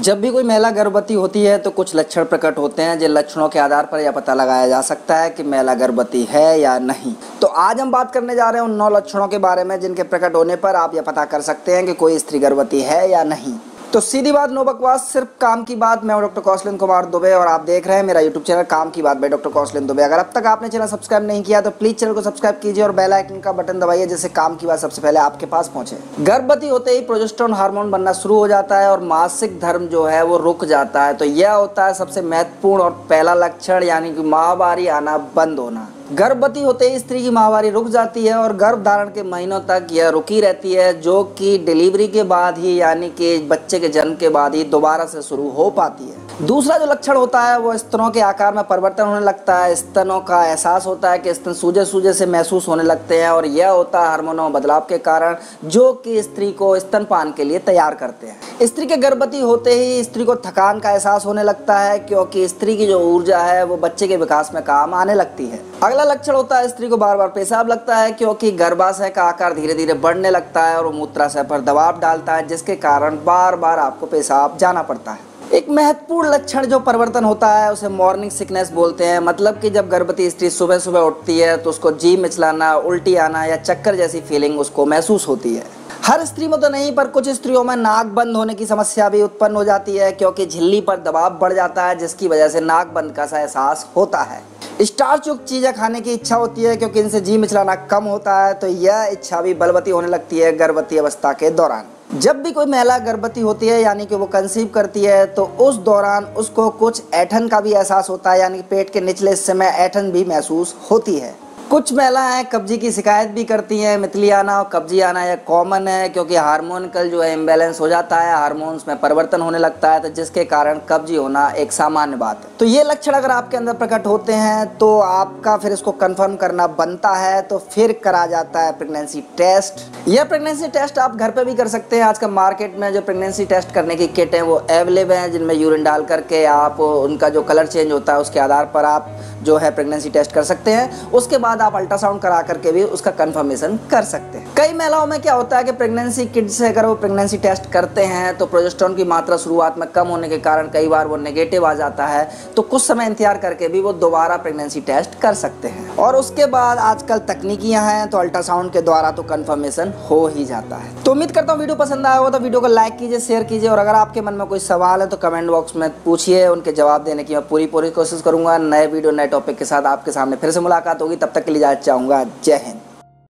जब भी कोई महिला गर्भवती होती है तो कुछ लक्षण प्रकट होते हैं। जिन लक्षणों के आधार पर यह पता लगाया जा सकता है कि महिला गर्भवती है या नहीं। तो आज हम बात करने जा रहे हैं उन 9 लक्षणों के बारे में जिनके प्रकट होने पर आप यह पता कर सकते हैं कि कोई स्त्री गर्भवती है या नहीं। तो सीधी बात, नो बकवास, सिर्फ काम की बात। मैं डॉक्टर कौशलेंद्र कुमार दुबे और आप देख रहे हैं मेरा यूट्यूब चैनल काम की बात बाय डॉक्टर कौशलेंद्र दुबे। अगर अब तक आपने चैनल सब्सक्राइब नहीं किया तो प्लीज चैनल को सब्सक्राइब कीजिए और बेल आइकन का बटन दबाइए जिससे काम की बात सबसे पहले आपके पास पहुंचे। गर्भवती होते ही प्रोजेस्टेरोन हार्मोन बनना शुरू हो जाता है और मासिक धर्म जो है वो रुक जाता है। तो यह होता है सबसे महत्वपूर्ण और पहला लक्षण, यानी कि माहवारी आना बंद होना। गर्भवती होते ही स्त्री की माहवारी रुक जाती है और गर्भ धारण के महीनों तक यह रुकी रहती है, जो कि डिलीवरी के बाद ही, यानी कि बच्चे के जन्म के बाद ही दोबारा से शुरू हो पाती है। दूसरा जो लक्षण होता है वो स्तनों के आकार में परिवर्तन होने लगता है। स्तनों का एहसास होता है कि स्तन सूजे सूजे से महसूस होने लगते हैं और यह होता है हार्मोनों बदलाव के कारण, जो कि स्त्री को स्तनपान के लिए तैयार करते हैं। स्त्री के गर्भवती होते ही स्त्री को थकान का एहसास होने लगता है, क्योंकि स्त्री की जो ऊर्जा है वो बच्चे के विकास में काम आने लगती है। अगला लक्षण होता है स्त्री को बार बार पेशाब लगता है, क्योंकि गर्भाशय का आकार धीरे धीरे बढ़ने लगता है और वो मूत्राशय पर दबाव डालता है, जिसके कारण बार बार आपको पेशाब जाना पड़ता है। एक महत्वपूर्ण लक्षण जो परिवर्तन होता है उसे मॉर्निंग सिकनेस बोलते हैं। मतलब कि जब गर्भवती स्त्री सुबह सुबह उठती है तो उसको जी मिचलाना, उल्टी आना या चक्कर जैसी फीलिंग उसको महसूस होती है। हर स्त्री में तो नहीं, पर कुछ स्त्रियों में नाक बंद होने की समस्या भी उत्पन्न हो जाती है, क्योंकि झिल्ली पर दबाव बढ़ जाता है, जिसकी वजह से नाक बंद का सा एहसास होता है। स्टार्च युक्त चीजें खाने की इच्छा होती है, क्योंकि इनसे जी मिचलाना कम होता है। तो यह इच्छा भी बलवती होने लगती है गर्भवती अवस्था के दौरान। जब भी कोई महिला गर्भवती होती है, यानी कि वो कंसीव करती है, तो उस दौरान उसको कुछ ऐंठन का भी एहसास होता है, यानी कि पेट के निचले हिस्से में ऐंठन भी महसूस होती है। कुछ महिलाएं कब्जी की शिकायत भी करती हैं। मितली आना और कब्जी आना यह कॉमन है, क्योंकि हार्मोनिकल जो है इम्बैलेंस हो जाता है, हार्मोन्स में परिवर्तन होने लगता है, तो जिसके कारण कब्जी होना एक सामान्य बात है। तो ये लक्षण अगर आपके अंदर प्रकट होते हैं तो आपका फिर इसको कंफर्म करना बनता है। तो फिर करा जाता है प्रेगनेंसी टेस्ट। यह प्रेगनेंसी टेस्ट आप घर पे भी कर सकते हैं। आजकल मार्केट में जो प्रेगनेंसी टेस्ट करने की किट है वो अवेलेबल है, जिनमें यूरिन डाल करके आप उनका जो कलर चेंज होता है उसके आधार पर आप जो है प्रेगनेंसी टेस्ट कर सकते हैं। उसके बाद आप अल्ट्रासाउंड करा करके भी उसका कंफर्मेशन कर सकते हैं। कई महिलाओं में क्या होता है कि प्रेगनेंसी किट से अगर वो प्रेगनेंसी टेस्ट करते हैं तो प्रोजेस्टेरोन की मात्रा शुरुआत में कम होने के कारण कई बार वो नेगेटिव आ जाता है, तो कुछ समय इंतजार करके भी वो दोबारा प्रेगनेंसी टेस्ट कर सकते हैं। और उसके बाद आजकल तकनीकियां हैं तो अल्ट्रासाउंड के द्वारा तो कंफर्मेशन हो ही जाता है। तो उम्मीद करता हूँ वीडियो पसंद आया हो तो वीडियो को लाइक कीजिए, शेयर कीजिए, और अगर आपके मन में कोई सवाल है तो कमेंट बॉक्स में पूछिए। उनके जवाब देने की मैं पूरी कोशिश करूंगा। नए वीडियो नए टॉपिक के साथ आपके सामने फिर से मुलाकात होगी। तब तक के लिए इजाज़त चाहूँगा। जय हिंद।